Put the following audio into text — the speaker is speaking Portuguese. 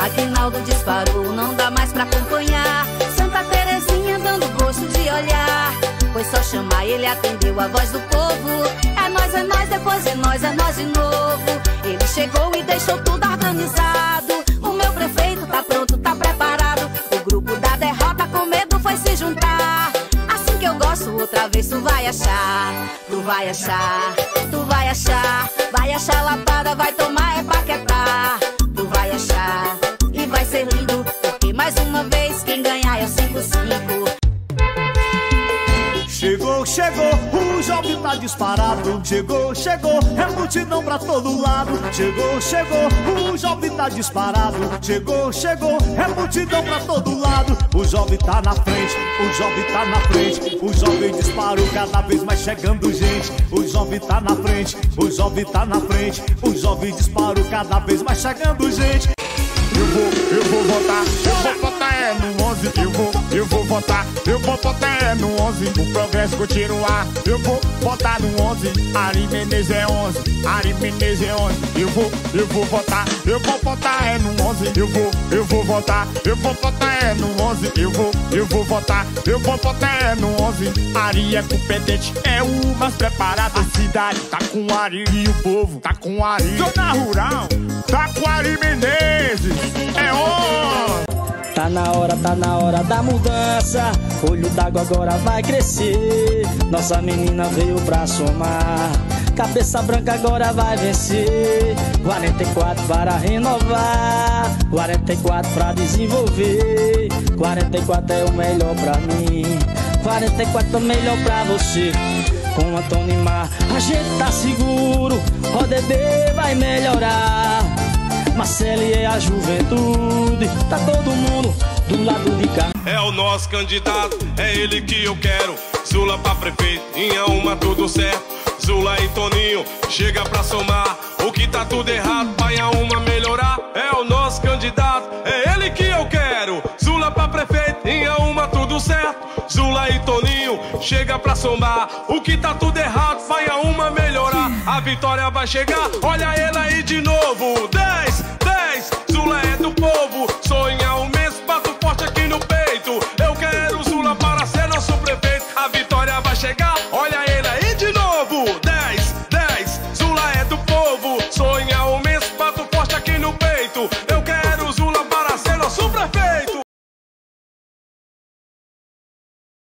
Aguinaldo disparou, não dá mais pra acompanhar. Santa Terezinha dando gosto de olhar. Foi só chamar, ele atendeu a voz do povo. É nós, depois é nós de novo. Ele chegou e deixou tudo organizado. O meu prefeito tá pronto, tá preparado. O grupo da derrota com medo foi se juntar. Assim que eu gosto, outra vez tu vai achar. Tu vai achar, tu vai achar. Vai achar lapada, vai tomar é paquetá. Tu vai achar e vai ser lindo, porque mais uma vez quem ganhar é o 5-5. Chegou, o jovem tá disparado. Chegou, é multidão pra todo lado. Chegou, o jovem tá disparado. Chegou, é multidão pra todo lado. O jovem tá na frente, o jovem tá na frente. O jovem disparou, cada vez mais chegando gente. O jovem tá na frente, o jovem tá na frente. O jovem disparou, cada vez mais chegando gente. Eu vou votar é no 11. Eu vou votar é no 11. O progresso continuar, eu vou votar no 11. Ari Menezes é 11, Ari Menezes é 11. Eu vou votar é no 11. Eu vou votar é no 11. Eu vou votar é no 11. Ari é competente, é o mais preparado. A cidade tá com Ari e o povo tá com Ari. Zona Rural tá com Ari Menezes. É on! Tá na hora da mudança. Olho d'água agora vai crescer. Nossa menina veio pra somar. Cabeça branca agora vai vencer. 44 para renovar, 44 pra desenvolver. 44 é o melhor pra mim, 44 é o melhor pra você. Com Antônio Mar a gente tá seguro. ODB vai melhorar. Marcele é a juventude, tá todo mundo do lado de cá. É o nosso candidato, é ele que eu quero. Zula pra prefeito, em uma tudo certo. Zula e Toninho, chega pra somar. O que tá tudo errado, vai a uma melhorar. É o nosso candidato, é ele que eu quero. Zula pra prefeito, em uma tudo certo. Zula e Toninho, chega pra somar. O que tá tudo errado, vai a uma melhorar. A vitória vai chegar, olha ele aí de novo. 10, Zula é do povo, sonha o mesmo.